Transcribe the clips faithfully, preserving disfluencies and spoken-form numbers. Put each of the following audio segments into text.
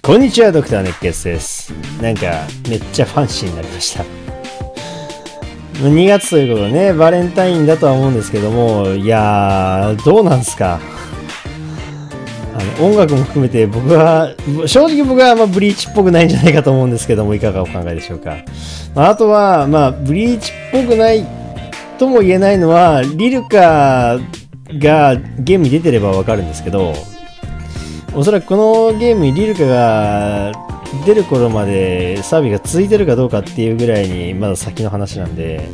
こんにちは、ドクター熱血です。なんか、めっちゃファンシーになりました。にがつということでね、バレンタインだとは思うんですけども、いやー、どうなんすか。あの、音楽も含めて僕は、正直僕はあんまブリーチっぽくないんじゃないかと思うんですけども、いかがお考えでしょうか。まあ、あとは、まあ、ブリーチっぽくないとも言えないのは、リルカがゲームに出てればわかるんですけど、おそらくこのゲームにリルカが出る頃までサービスが続いてるかどうかっていうぐらいにまだ先の話なんで、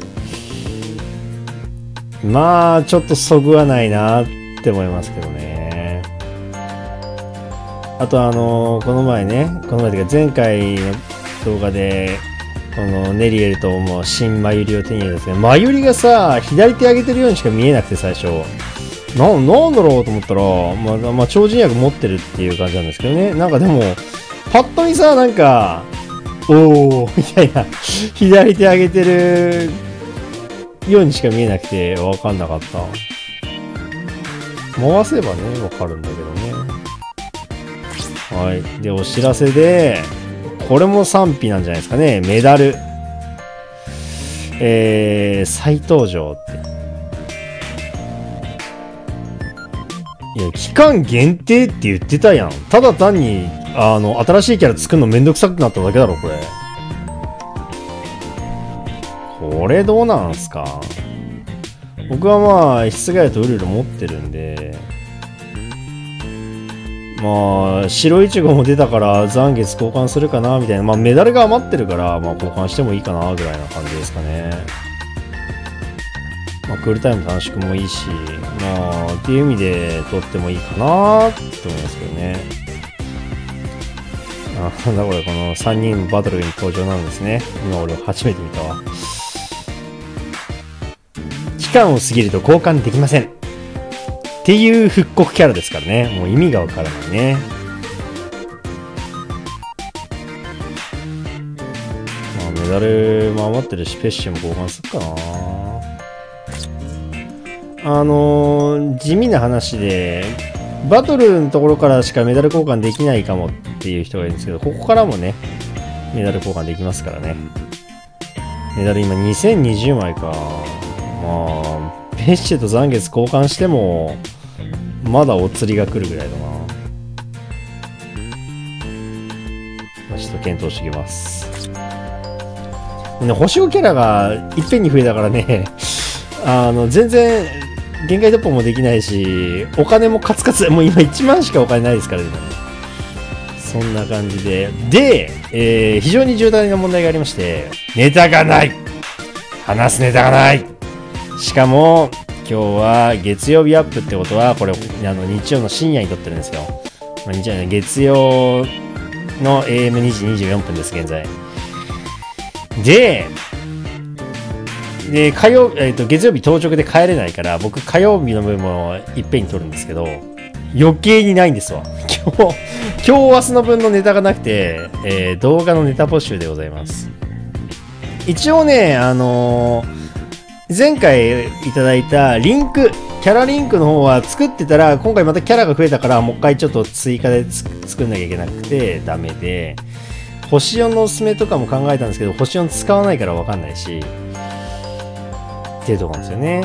まあちょっとそぐわないなって思いますけどね。あとあのこの前ね、この前というか前回の動画でこのネリエルとも新マユリを手に入れたんですけど、マユリがさ左手上げてるようにしか見えなくて最初。な、なんだろうと思ったら、まあ、まあ、超人薬持ってるっていう感じなんですけどね。なんかでも、パッと見さ、なんか、おー、みたいな、左手上げてるようにしか見えなくて、わかんなかった。回せばね、わかるんだけどね。はい。で、お知らせで、これも賛否なんじゃないですかね。メダル。えー、再登場って。いや、期間限定って言ってたやん。ただ単に、あの、新しいキャラ作るのめんどくさくなっただけだろ、これ。これどうなんすか？僕はまあ、室外とウルル持ってるんで、まあ、白いちごも出たから残月交換するかな、みたいな。まあ、メダルが余ってるから、まあ、交換してもいいかな、ぐらいな感じですかね。まあ、クールタイム短縮もいいし、まあ、っていう意味で取ってもいいかなって思いますけどね。あ、なんだこれ、このさんにんバトルに登場なんですね。今俺初めて見たわ。期間を過ぎると交換できません。っていう復刻キャラですからね。もう意味がわからないね。まあ、メダルも余ってるし、ペッシュも交換するかな。あのー、地味な話で、バトルのところからしかメダル交換できないかもっていう人がいるんですけど、ここからもね、メダル交換できますからね。メダル今にせんにじゅうまいか。まあ、ペッシュと残月交換しても、まだお釣りが来るぐらいだな。まあ、ちょっと検討してきます。ね、星ごキャラがいっぺんに増えたからね、あの、全然、限界突破もできないし、お金もカツカツ、もう今いちまんしかお金ないですからね。そんな感じで。で、えー、非常に重大な問題がありまして、ネタがない話すネタがないしかも、今日は月曜日アップってことは、これ、あの、日曜の深夜に撮ってるんですよ。まあ、日曜の月曜の エーエムにじにじゅうよんぷんです、現在。で、で、火曜、えっと、月曜日当直で帰れないから、僕火曜日の分もいっぺんに撮るんですけど、余計にないんですわ。今日、今日明日の分のネタがなくて、えー、動画のネタ募集でございます。一応ね、あのー、前回いただいたリンク、キャラリンクの方は作ってたら、今回またキャラが増えたから、もう一回ちょっと追加でつ作んなきゃいけなくて、ダメで、星よんのおすすめとかも考えたんですけど、星よん使わないからわかんないし、っていうとこなんですよね。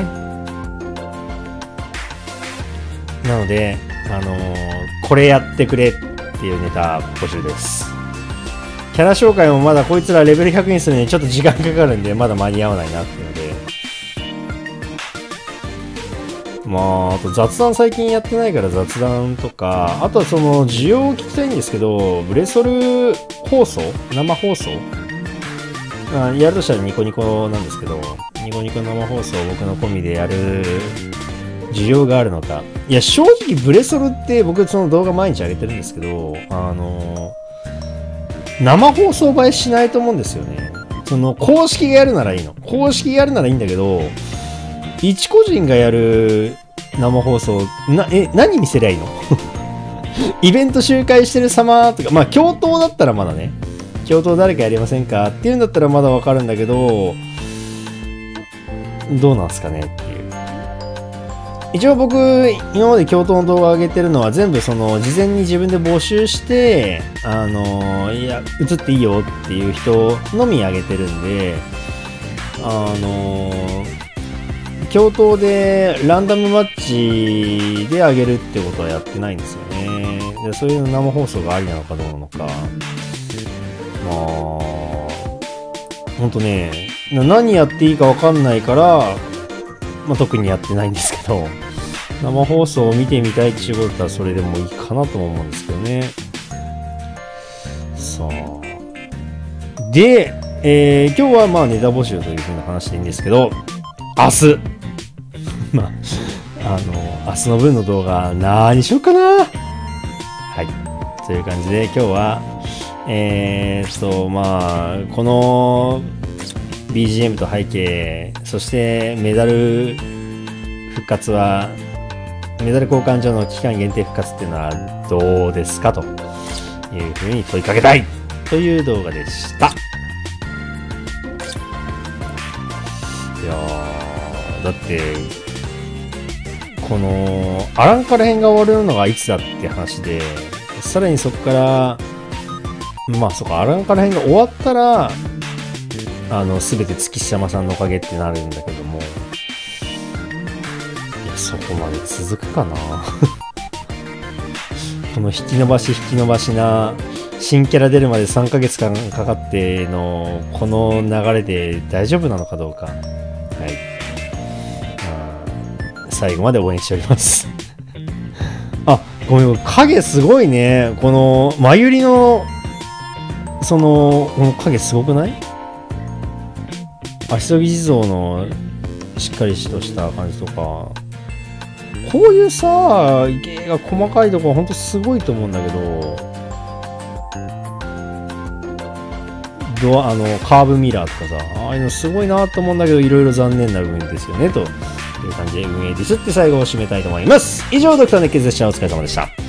なので、あのー、これやってくれっていうネタ募集です。キャラ紹介もまだこいつらレベルひゃくにするのにちょっと時間かかるんで、まだ間に合わないなっていうので。まあ、あと雑談最近やってないから雑談とか、あとはその需要を聞きたいんですけど、ブレソル放送生放送あやるとしたらニコニコなんですけど、ニコニコ生放送を僕の込みでやる需要があるのか。いや、正直ブレソルって僕その動画毎日上げてるんですけど、あのー、生放送映えしないと思うんですよね。その公式がやるならいいの。公式がやるならいいんだけど、一個人がやる生放送、な、え、何見せりゃいいのイベント周回してる様とか、まあ、共闘だったらまだね、共闘誰かやりませんかっていうんだったらまだわかるんだけど、どうなんすかねっていう。 一応僕、今まで教頭の動画上げてるのは全部その事前に自分で募集して、あの、いや、映っていいよっていう人のみ上げてるんで、あの、教頭でランダムマッチで上げるってことはやってないんですよね。でそういう生放送がありなのかどうなのか。まあ、ほんとね、何やっていいかわかんないから、まあ、特にやってないんですけど、生放送を見てみたいっていうことだったらそれでもいいかなとも思うんですけどね。さあ。で、えー、今日はまあネタ募集というふうな話でいいんですけど、明日まあ、あの、明日の分の動画何しようかな。はい。という感じで今日は、えーっと、まあ、この ビージーエム と背景、そしてメダル復活は、メダル交換所の期間限定復活っていうのはどうですかというふうに問いかけたいという動画でした。いやー、だって、このアランカラ編が終わるのがいつだって話で、さらにそこから、まあそっか、アランカラ編が終わったら、あの、すべて月島さんのおかげってなるんだけども、いや、そこまで続くかなこの引き伸ばし引き伸ばしな、新キャラ出るまでさんかげつかんかかっての、この流れで大丈夫なのかどうか。はい。最後まで応援しておりますあ、ごめん、影すごいね。この、まゆりの、その、この影すごくない？足研地蔵のしっかりとした感じとか、こういうさ、芸が細かいところほんとすごいと思うんだけど、ドア、あの、カーブミラーとかさ、ああいうのすごいなと思うんだけど、いろいろ残念な部分ですよね、という感じで運営ですって最後を締めたいと思います。以上、ドクター熱血でした。お疲れ様でした。